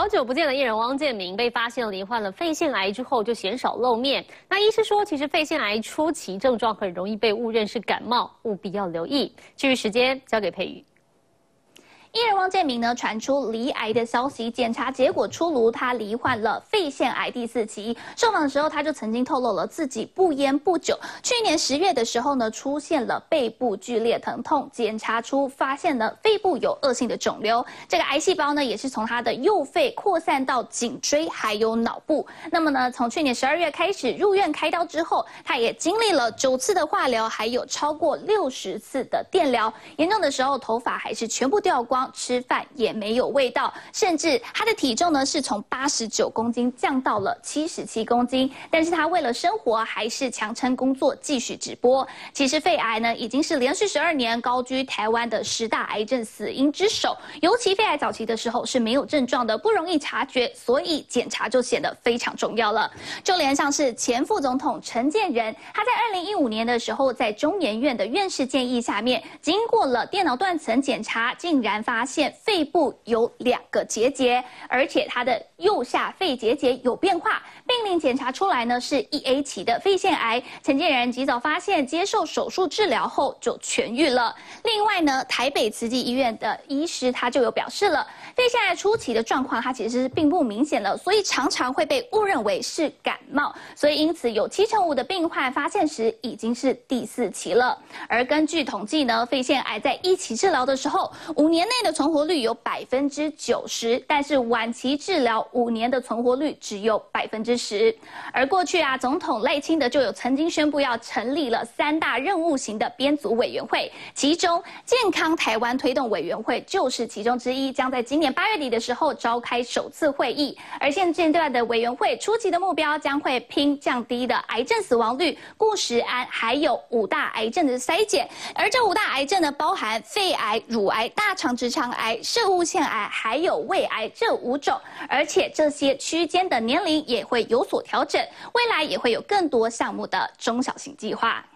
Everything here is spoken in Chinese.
好久不见的艺人汪建民被发现罹患了肺腺癌之后，就鲜少露面。那医师说，其实肺腺癌初期症状很容易被误认是感冒，务必要留意。至于时间，交给佩瑜。 艺人汪建民呢传出罹癌的消息，检查结果出炉，他罹患了肺腺癌第4期。受访的时候，他就曾经透露了自己不烟不酒。去年10月的时候呢，出现了背部剧烈疼痛，检查出发现了肺部有恶性的肿瘤。这个癌细胞呢，也是从他的右肺扩散到颈椎还有脑部。那么呢，从去年12月开始入院开刀之后，他也经历了9次的化疗，还有超过60次的电疗。严重的时候，头发还是全部掉光。 吃饭也没有味道，甚至他的体重呢是从89公斤降到了77公斤。但是他为了生活，还是强撑工作，继续直播。其实肺癌呢已经是连续12年高居台湾的10大癌症死因之首。尤其肺癌早期的时候是没有症状的，不容易察觉，所以检查就显得非常重要了。就连像是前副总统陈建仁，他在2015年的时候，在中研院的院士建议下面，经过了电脑断层检查，竟然发现肺部有2个结节，而且他的右下肺结节有变化，病理检查出来呢是1A 期的肺腺癌。陈建仁及早发现，接受手术治疗后就痊愈了。另外呢，台北慈济医院的医师他就有表示了，肺腺癌初期的状况它其实是并不明显的，所以常常会被误认为是感冒，所以因此有75%的病患发现时已经是第4期了。而根据统计呢，肺腺癌在1期治疗的时候，5年内的存活率有90%，但是晚期治疗5年的存活率只有10%。而过去啊，总统赖清德就有曾经宣布要成立了3大任务型的编组委员会，其中健康台湾推动委员会就是其中之一，将在今年8月底的时候召开首次会议。而现阶段的委员会初期的目标将会拼降低的癌症死亡率、顾食安，还有5大癌症的筛检。而这5大癌症呢，包含肺癌、乳癌、大肠直肠癌、射物腺癌还有胃癌这5种，而且这些区间的年龄也会有所调整，未来也会有更多项目的中小型计划。